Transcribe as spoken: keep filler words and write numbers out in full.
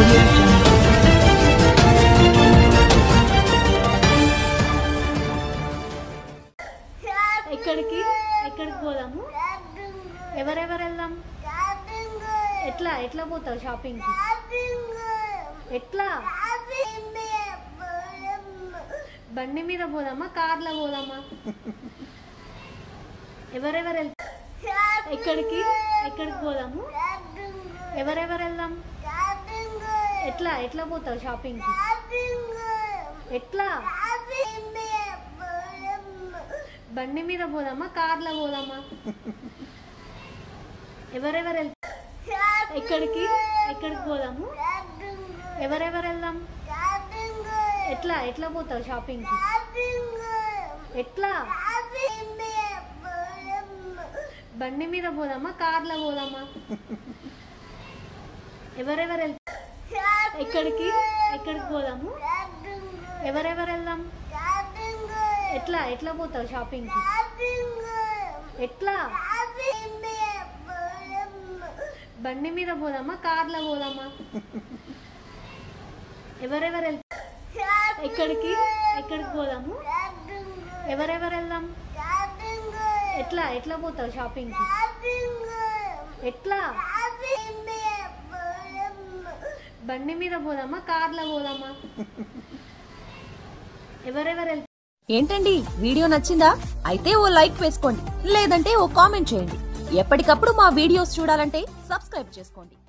audio jungle. ఎక్కడికి ఎక్కడికి పోదాము? ఎవరెవరు వెళ్దాం? ఎట్లా ఎట్లా పోతావు షాపింగ్ కి? ఎట్లా? బండి మీద పోదామా కార్లో పోదామా? ఎవరెవరు వెళ్తాం? ఎక్కడికి ఎక్కడికి పోదాము? ఎవరెవరు వెళ్దాం? ఎట్లా ఎట్లా పోతావు షాపింగ్ కి? ఎట్లా? బండి మీద పోదామా కార్లో పోదామా? ఎవరెవరు వెళ్తాం? ఎక్కడికి ఎక్కడికి పోదాము? ఎవరెవరు వెళ్దాం? ఎట్లా ఎట్లా పోతావు షాపింగ్ కి? ఎట్లా? బండి మీద పోదామా కార్లో పోదామా? ఎవరెవరు వెళ్తాం? ఎక్కడికి ఎక్కడికి పోదాము? ఎవరెవరు వెళ్దాం? ఎట్లా ఎట్లా పోతావు షాపింగ్ కి? ఎట్లా? బండి మీద పోదామా కార్లో పోదామా? ఎవరెవరు వెళ్తాం? ఎక్కడికి ఎక్కడికి పోదాము? ఎవరెవరు వెళ్దాం? ఎట్లా ఎట్లా పోతావు షాపింగ్ కి? ఎట్లా? బండి మీద పోదామా కార్లో పోదామా? ఎవరెవరు వెళ్తాం? ఏంటండి వీడియో నచ్చిందా? అయితే ఓ లైక్ వేసుకోండి, లేదంటే ఓ కామెంట్ చేయండి. ఎప్పటికప్పుడు మా వీడియోస్ చూడాలంటే సబ్స్క్రైబ్ చేసుకోండి.